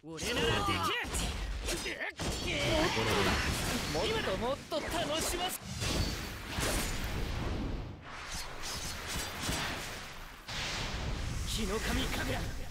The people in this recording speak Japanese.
俺ならできる。もっともっと楽します。日の神神楽